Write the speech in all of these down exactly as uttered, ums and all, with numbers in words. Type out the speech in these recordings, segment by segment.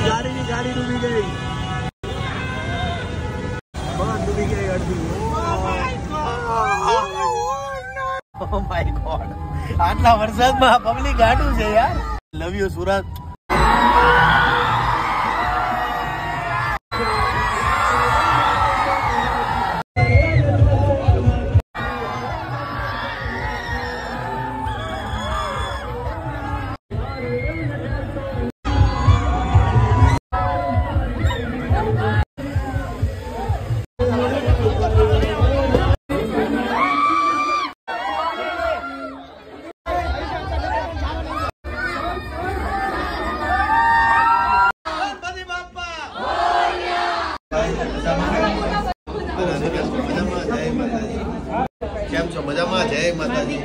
गाड़ी की गाड़ी डूबी गई, बहुत डूबी गई गाड़ी। ओह माय गॉड, આટલા વરસાદમાં પબ્લિક ગાડું છે યાર. Love you Surat. કેમ છો? મજામાં? જય માતાજી.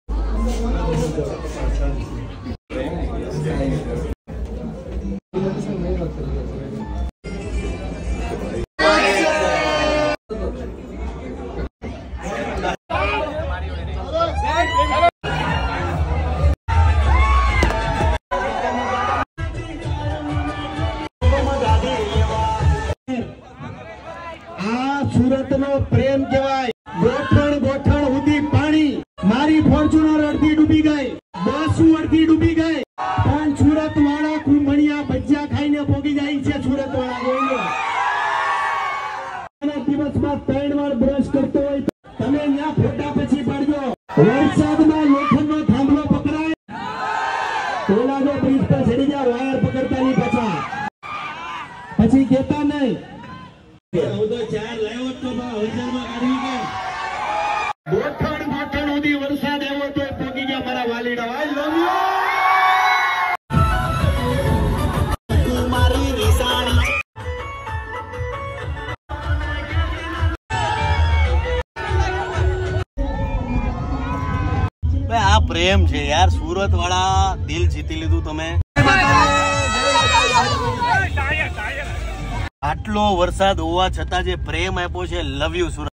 સુરત નો પ્રેમ કહેવાય. ગોઠણ ગોઠણ સુધી પાણી. મારી ફોર્ચ્યુનર અડધી ડૂબી ગઈ, બસો અડધી ડૂબી ગઈ, પણ સુરત વાળા કુંભણિયા ભજીયા ખાઈને પોગી જાય છે. સુરત વાળા દિવસમાં ત્રણ વાર બ્રશ કરતો હોય તમે ત્યાં ફોટા પછી પાડજો. વરસાદમાં લોખંડનો થાંભલો પકડાય, ટોલાનો બ્રિજ પર ચડી જાય, વાયર પકડતા નહીં પાછા, પછી કેતા નહીં ચાર લાવ્યો તો હજારમાં કાઢવી ગયા. ગોઠણ ગોઠણ સુધી વરસાદ આવ્યો તો પોગી ગયા મારા વાલીડા. આઈ લવ યુ. મારી નિશાની આ પ્રેમ છે યાર. સુરત વાળા દિલ જીતી લીધું તમે. આટલો વરસાદ હોવા છતાં જે પ્રેમ આપ્યો છે, લવ યુ સુરત.